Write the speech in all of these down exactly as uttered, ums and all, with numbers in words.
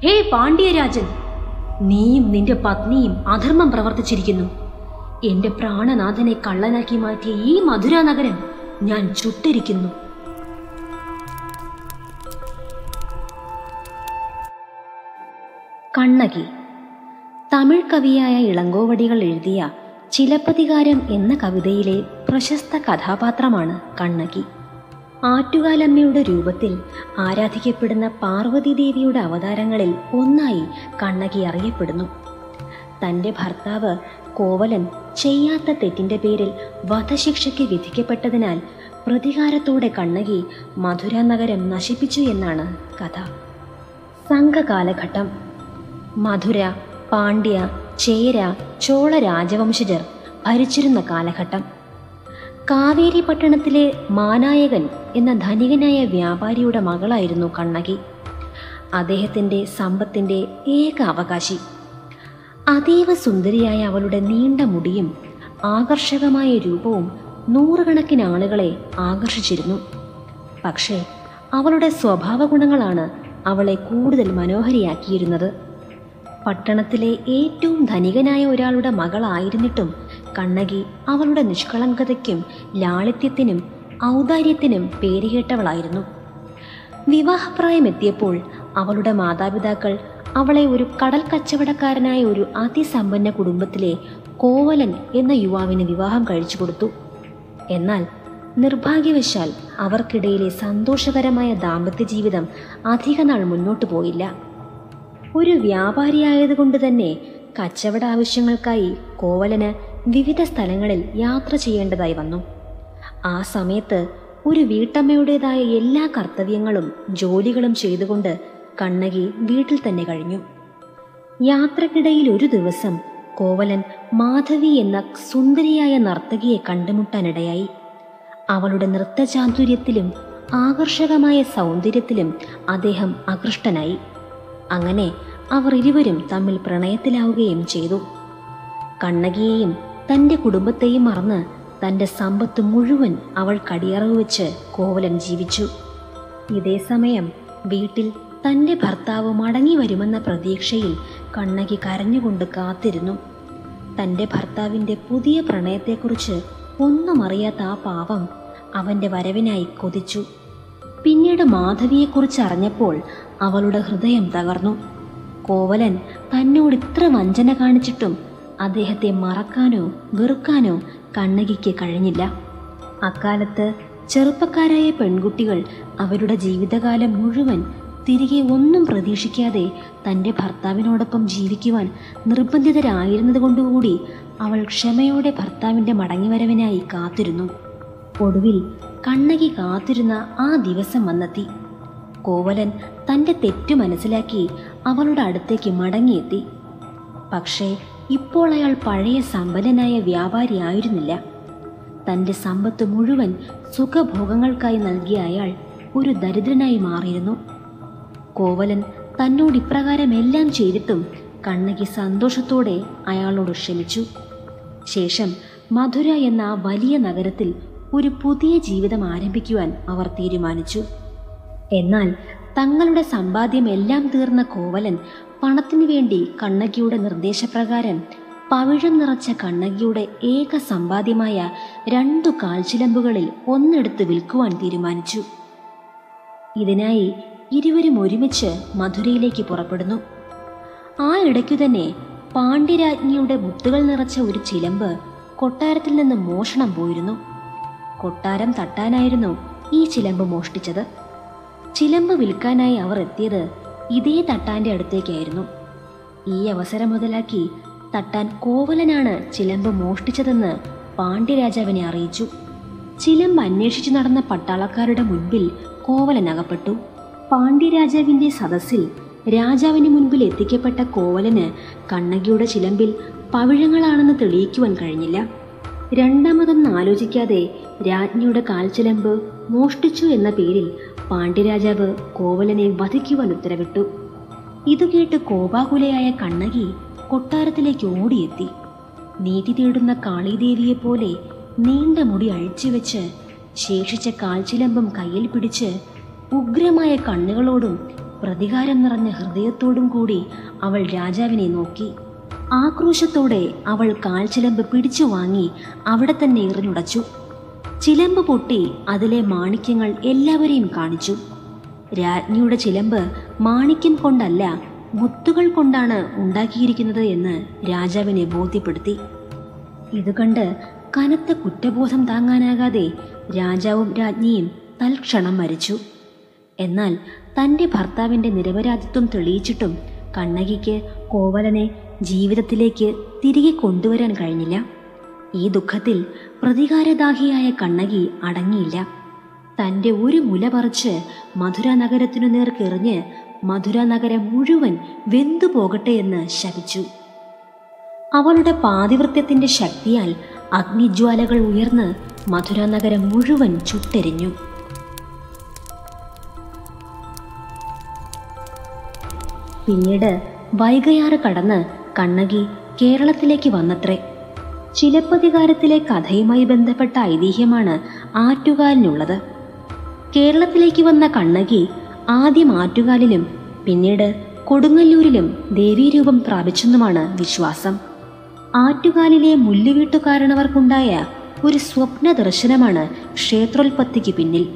ഹേ പാണ്ഡ്യരാജൻ, നീയും നിന്റെ പത്നിയും അധർമ്മം പ്രവർത്തിച്ചിരിക്കുന്നു. എന്റെ പ്രാണനാഥനെ കള്ളനാക്കി മാറ്റിയ ഈ മധുര നഗരം ഞാൻ ചുട്ടിരിക്കുന്നു. കണ്ണകി തമിഴ് കവിയായ ഇളങ്കോവടികൾ എഴുതിയ ചിലപ്പതികാരം എന്ന കവിതയിലെ പ്രശസ്ത കഥാപാത്രമാണ് കണ്ണകി. ആറ്റുകാലമ്മയുടെ രൂപത്തിൽ ആരാധിക്കപ്പെടുന്ന പാർവതീദേവിയുടെ അവതാരങ്ങളിൽ ഒന്നായി കണ്ണകി അറിയപ്പെടുന്നു. തൻ്റെ ഭർത്താവ് കോവലൻ ചെയ്യാത്ത തെറ്റിൻ്റെ പേരിൽ വധശിക്ഷയ്ക്ക് വിധിക്കപ്പെട്ടതിനാൽ പ്രതികാരത്തോടെ കണ്ണകി മധുര നഗരം നശിപ്പിച്ചു എന്നാണ് കഥ. സംഘകാലഘട്ടം. മധുര, പാണ്ഡ്യ, ചേര, ചോള രാജവംശജർ ഭരിച്ചിരുന്ന കാലഘട്ടം. കാവേരി പട്ടണത്തിലെ മാനായകൻ എന്ന ധനികനായ വ്യാപാരിയുടെ മകളായിരുന്നു കണ്ണകി. അദ്ദേഹത്തിൻ്റെ സമ്പത്തിൻ്റെ ഏക അവകാശി. അതീവ സുന്ദരിയായ അവളുടെ നീണ്ട മുടിയും ആകർഷകമായ രൂപവും നൂറുകണക്കിന് ആളുകളെ ആകർഷിച്ചിരുന്നു. പക്ഷേ അവളുടെ സ്വഭാവ ഗുണങ്ങളാണ് അവളെ കൂടുതൽ മനോഹരിയാക്കിയിരുന്നത്. പട്ടണത്തിലെ ഏറ്റവും ധനികനായ ഒരാളുടെ മകളായിരുന്നിട്ടും കണ്ണകി അവളുടെ നിഷ്കളങ്കതയ്ക്കും ലാളിത്യത്തിനും ഔദാര്യത്തിനും പേരുകേട്ടവളായിരുന്നു. വിവാഹപ്രായമെത്തിയപ്പോൾ അവളുടെ മാതാപിതാക്കൾ അവളെ ഒരു കടൽ കച്ചവടക്കാരനായ ഒരു അതിസമ്പന്ന കുടുംബത്തിലെ കോവലൻ എന്ന യുവാവിന് വിവാഹം കഴിച്ചു കൊടുത്തു. എന്നാൽ നിർഭാഗ്യവശാൽ അവർക്കിടയിലെ സന്തോഷകരമായ ദാമ്പത്യ ജീവിതം അധികനാൾ മുന്നോട്ടു പോയില്ല. ഒരു വ്യാപാരിയായതുകൊണ്ട് തന്നെ കച്ചവട ആവശ്യങ്ങൾക്കായി കോവലന് വിവിധ സ്ഥലങ്ങളിൽ യാത്ര ചെയ്യേണ്ടതായി വന്നു. ആ സമയത്ത് ഒരു വീട്ടമ്മയുടേതായ എല്ലാ കർത്തവ്യങ്ങളും ജോലികളും ചെയ്തുകൊണ്ട് കണ്ണകി വീട്ടിൽ തന്നെ കഴിഞ്ഞു. യാത്രക്കിടയിൽ ഒരു ദിവസം കോവലൻ മാധവി എന്ന സുന്ദരിയായ നർത്തകിയെ കണ്ടുമുട്ടാനിടയായി. അവളുടെ നൃത്തചാതുര്യത്തിലും ആകർഷകമായ സൗന്ദര്യത്തിലും അദ്ദേഹം ആകൃഷ്ടനായി. അങ്ങനെ അവർ ഇരുവരും തമ്മിൽ പ്രണയത്തിലാവുകയും ചെയ്തു. കണ്ണകിയെയും തൻ്റെ കുടുംബത്തെയും മറന്ന് തൻ്റെ സമ്പത്ത് മുഴുവൻ അവൾ കടിയറവ് വെച്ച് കോവലൻ ജീവിച്ചു. ഇതേ സമയം വീട്ടിൽ തൻ്റെ ഭർത്താവ് മടങ്ങി വരുമെന്ന പ്രതീക്ഷയിൽ കണ്ണകി കരഞ്ഞുകൊണ്ട് കാത്തിരുന്നു. തൻ്റെ ഭർത്താവിൻ്റെ പുതിയ പ്രണയത്തെക്കുറിച്ച് ഒന്നും അറിയാത്ത ആ പാവം അവൻ്റെ വരവിനായി കൊതിച്ചു. പിന്നീട് മാധവിയെക്കുറിച്ച് അറിഞ്ഞപ്പോൾ അവളുടെ ഹൃദയം തകർന്നു. കോവലൻ തന്നോട് ഇത്ര വഞ്ചന കാണിച്ചിട്ടും അദ്ദേഹത്തെ മറക്കാനോ വെറുക്കാനോ കണ്ണകിക്ക് കഴിഞ്ഞില്ല. അക്കാലത്ത് ചെറുപ്പക്കാരായ പെൺകുട്ടികൾ അവരുടെ ജീവിതകാലം മുഴുവൻ തിരികെ ഒന്നും പ്രതീക്ഷിക്കാതെ തൻ്റെ ഭർത്താവിനോടൊപ്പം ജീവിക്കുവാൻ നിർബന്ധിതരായിരുന്നതുകൊണ്ടുകൂടി അവൾ ക്ഷമയോടെ ഭർത്താവിൻ്റെ മടങ്ങിവരവിനായി കാത്തിരുന്നു. ഒടുവിൽ കണ്ണകി കാത്തിരുന്ന ആ ദിവസം വന്നെത്തി. കോവലൻ തൻ്റെ തെറ്റു മനസ്സിലാക്കി അവളുടെ അടുത്തേക്ക് മടങ്ങിയെത്തി. പക്ഷേ ഇപ്പോൾ അയാൾ പഴയ സമ്പന്നനായ വ്യാപാരി ആയിരുന്നില്ല. തൻ്റെ സമ്പത്ത് മുഴുവൻ സുഖഭോഗങ്ങൾക്കായി നൽകിയ അയാൾ ഒരു ദരിദ്രനായി മാറിയിരുന്നു. കോവലൻ തന്നോട് ഇപ്രകാരം എല്ലാം ചെയ്തിട്ടും കണ്ണകി സന്തോഷത്തോടെ അയാളോട് ക്ഷമിച്ചു. ശേഷം മധുര എന്ന ആ വലിയ നഗരത്തിൽ ഒരു പുതിയ ജീവിതം ആരംഭിക്കുവാൻ അവർ തീരുമാനിച്ചു. എന്നാൽ തങ്ങളുടെ സമ്പാദ്യം എല്ലാം തീർന്ന കോവലൻ പണത്തിനു വേണ്ടി കണ്ണകിയുടെ നിർദ്ദേശപ്രകാരം പവിഴം നിറച്ച കണ്ണകിയുടെ ഏക സമ്പാദ്യമായ രണ്ടു കാൽച്ചിലമ്പുകളിൽ ഒന്നെടുത്ത് വിൽക്കുവാൻ തീരുമാനിച്ചു. ഇതിനായി ഇരുവരും ഒരുമിച്ച് മധുരയിലേക്ക് പുറപ്പെടുന്നു. ആ ഇടയ്ക്കു തന്നെ പാണ്ഡ്യരാജ്ഞിയുടെ മുത്തുകൾ നിറച്ച ഒരു ചിലമ്പ് കൊട്ടാരത്തിൽ നിന്ന് മോഷണം പോയിരുന്നു. കൊട്ടാരം തട്ടാനായിരുന്നു ഈ ചിലമ്പ് മോഷ്ടിച്ചത്. ചിലമ്പ് വിൽക്കാനായി അവർ എത്തിയത് ഇതേ തട്ടാൻ്റെ അടുത്തേക്കായിരുന്നു. ഈ അവസരം മുതലാക്കി തട്ടാൻ കോവലനാണ് ചിലമ്പ് മോഷ്ടിച്ചതെന്ന് പാണ്ഡ്യരാജാവിനെ അറിയിച്ചു. ചിലമ്പ് അന്വേഷിച്ചു നടന്ന പട്ടാളക്കാരുടെ മുൻപിൽ കോവലൻ അകപ്പെട്ടു. പാണ്ഡ്യരാജാവിൻ്റെ സദസ്സിൽ രാജാവിന് മുൻപിൽ എത്തിക്കപ്പെട്ട കോവലന് കണ്ണകിയുടെ ചിലമ്പിൽ പവിഴങ്ങളാണെന്ന് തെളിയിക്കുവാൻ കഴിഞ്ഞില്ല. രണ്ടാമതൊന്നും ആലോചിക്കാതെ രാജ്ഞിയുടെ കാൽച്ചിലമ്പ് മോഷ്ടിച്ചു എന്ന പേരിൽ പാണ്ഡ്യരാജാവ് കോവലനെ വധിക്കുവാൻ ഉത്തരവിട്ടു. ഇതുകേട്ട് കോപാകുലയായ കണ്ണകി കൊട്ടാരത്തിലേക്ക് ഓടിയെത്തി. നീതി തേടുന്ന കാളീദേവിയെപ്പോലെ നീണ്ട മുടി അഴിച്ചുവെച്ച് ശേഷിച്ച കാൽച്ചിലമ്പും കയ്യിൽ പിടിച്ച് ഉഗ്രമായ കണ്ണുകളോടും പ്രതികാരം നിറഞ്ഞ ഹൃദയത്തോടും കൂടി അവൾ രാജാവിനെ നോക്കി. ആക്രോശത്തോടെ അവൾ കാൽച്ചിലമ്പ് പിടിച്ചു വാങ്ങി അവിടെ തന്നെ എറിഞ്ഞുടച്ചു. ചിലമ്പ് പൊട്ടി അതിലെ മാണിക്യങ്ങൾ എല്ലാവരെയും കാണിച്ചു. രാജ്ഞിയുടെ ചിലമ്പ് മാണിക്യം കൊണ്ടല്ല, മുത്തുകൾ കൊണ്ടാണ് ഉണ്ടാക്കിയിരിക്കുന്നത് എന്ന് രാജാവിനെ ബോധ്യപ്പെടുത്തി. ഇതുകണ്ട് കനത്ത കുറ്റബോധം താങ്ങാനാകാതെ രാജാവും രാജ്ഞിയും തൽക്ഷണം മരിച്ചു. എന്നാൽ തൻ്റെ ഭർത്താവിൻ്റെ നിരപരാധിത്വം തെളിയിച്ചിട്ടും കണ്ണകിക്ക് കോവലനെ ജീവിതത്തിലേക്ക് തിരികെ കൊണ്ടുവരാൻ കഴിഞ്ഞില്ല. ഈ ദുഃഖത്തിൽ പ്രതികാരദാഹിയായ കണ്ണകി അടങ്ങിയില്ല. തൻ്റെ ഒരു മുല പറിച്ച് മധുര നഗരത്തിനു നേർക്കെറിഞ്ഞ് മധുര നഗരം മുഴുവൻ വെന്തു പോകട്ടെ എന്ന് ശപിച്ചു. അവളുടെ പാതിവൃത്യത്തിൻ്റെ ശക്തിയാൽ അഗ്നിജ്വാലകൾ ഉയർന്ന് മധുര നഗരം മുഴുവൻ ചുട്ടെരിഞ്ഞു. പിന്നീട് വൈഗയാറ് കടന്ന് കണ്ണകി കേരളത്തിലേക്ക് വന്നത്രേ. ചിലപ്പതികാരത്തിലെ കഥയുമായി ബന്ധപ്പെട്ട ഐതിഹ്യമാണ് ആറ്റുകാലിനുള്ളത്. കേരളത്തിലേക്ക് വന്ന കണ്ണകി ആദ്യം ആറ്റുകാലിലും പിന്നീട് കൊടുങ്ങല്ലൂരിലും ദേവീരൂപം പ്രാപിച്ചെന്നുമാണ് വിശ്വാസം. ആറ്റുകാലിലെ മുല്ലുവീട്ടുകാരണവർക്കുണ്ടായ ഒരു സ്വപ്ന ദർശനമാണ് ക്ഷേത്രോൽപത്തിക്ക് പിന്നിൽ.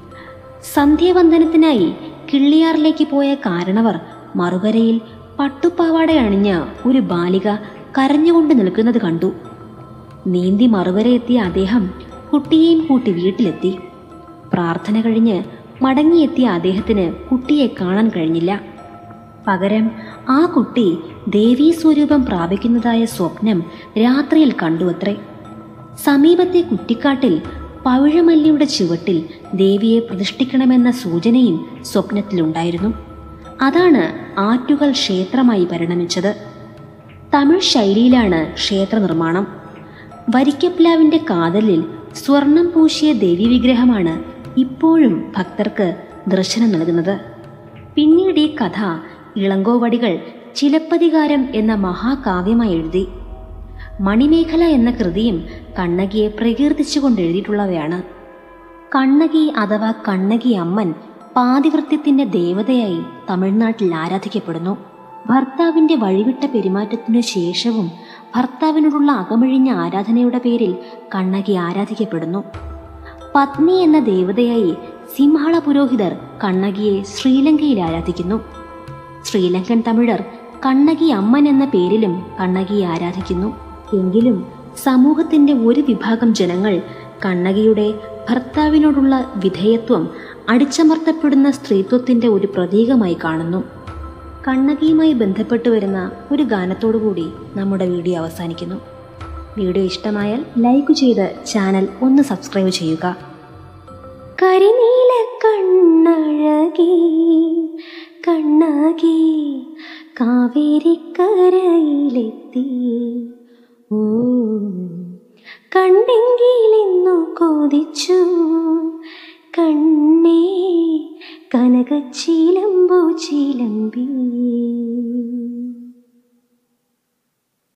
സന്ധ്യാവന്ദനത്തിനായി കിള്ളിയാറിലേക്ക് പോയ കാരണവർ മറുകരയിൽ പട്ടുപ്പാവാട അണിഞ്ഞ ഒരു ബാലിക കരഞ്ഞുകൊണ്ട് നിൽക്കുന്നത് കണ്ടു. നീന്തി മറുകര എത്തിയ അദ്ദേഹം കുട്ടിയെയും കൂട്ടി വീട്ടിലെത്തി. പ്രാർത്ഥന കഴിഞ്ഞ് മടങ്ങിയെത്തിയ അദ്ദേഹത്തിന് കുട്ടിയെ കാണാൻ കഴിഞ്ഞില്ല. പകരം ആ കുട്ടി ദേവീ സ്വരൂപം പ്രാപിക്കുന്നതായ സ്വപ്നം രാത്രിയിൽ കണ്ടുവത്രേ. സമീപത്തെ കുറ്റിക്കാട്ടിൽ പവിഴമല്ലിയുടെ ചുവട്ടിൽ ദേവിയെ പ്രതിഷ്ഠിക്കണമെന്ന സൂചനയും സ്വപ്നത്തിലുണ്ടായിരുന്നു. അതാണ് ആറ്റുകാൽ ക്ഷേത്രമായി പരിണമിച്ചത്. തമിഴ് ശൈലിയിലാണ് ക്ഷേത്ര നിർമ്മാണം. വരിക്കപ്ലാവിൻ്റെ കാതലിൽ സ്വർണം പൂശിയ ദേവീ വിഗ്രഹമാണ് ഇപ്പോഴും ഭക്തർക്ക് ദർശനം നൽകുന്നത്. പിന്നീട് ഈ കഥ ഇളങ്കോവടികൾ ചിലപ്പതികാരം എന്ന മഹാകാവ്യമായി എഴുതി. മണിമേഖല എന്ന കൃതിയും കണ്ണകിയെ പ്രകീർത്തിച്ചുകൊണ്ട് എഴുതിയിട്ടുള്ളവയാണ്. കണ്ണകി അഥവാ കണ്ണകി അമ്മൻ പാതിവൃത്യത്തിൻ്റെ ദേവതയായി തമിഴ്നാട്ടിൽ ആരാധിക്കപ്പെടുന്നു. ഭർത്താവിൻ്റെ വഴിവിട്ട പെരുമാറ്റത്തിനു ശേഷവും ഭർത്താവിനോടുള്ള അകമഴിഞ്ഞ ആരാധനയുടെ പേരിൽ കണ്ണകി ആരാധിക്കപ്പെടുന്നു. പത്നി എന്ന ദേവതയായി സിംഹള പുരോഹിതർ കണ്ണകിയെ ശ്രീലങ്കയിൽ ആരാധിക്കുന്നു. ശ്രീലങ്കൻ തമിഴർ കണ്ണകി അമ്മൻ എന്ന പേരിലും കണ്ണകിയെ ആരാധിക്കുന്നു. എങ്കിലും സമൂഹത്തിൻ്റെ ഒരു വിഭാഗം ജനങ്ങൾ കണ്ണകിയുടെ ഭർത്താവിനോടുള്ള വിധേയത്വം അടിച്ചമർത്തപ്പെടുന്ന സ്ത്രീത്വത്തിൻ്റെ ഒരു പ്രതീകമായി കാണുന്നു. കണ്ണകിയുമായി ബന്ധപ്പെട്ടു വരുന്ന ഒരു ഗാനത്തോടുകൂടി നമ്മുടെ വീഡിയോ അവസാനിക്കുന്നു. വീഡിയോ ഇഷ്ടമായാൽ ലൈക്ക് ചെയ്ത് ചാനൽ ഒന്ന് സബ്സ്ക്രൈബ് ചെയ്യുക. കരിനീല കണ്ണഴകി കണ്ണകി കാവേരിക്കരയിലെത്തി, ഓ കണ്ടെങ്കിലെന്നു കൊതിച്ചു കണ്ണേ കനകച്ചിലമ്പു ചിലമ്പി.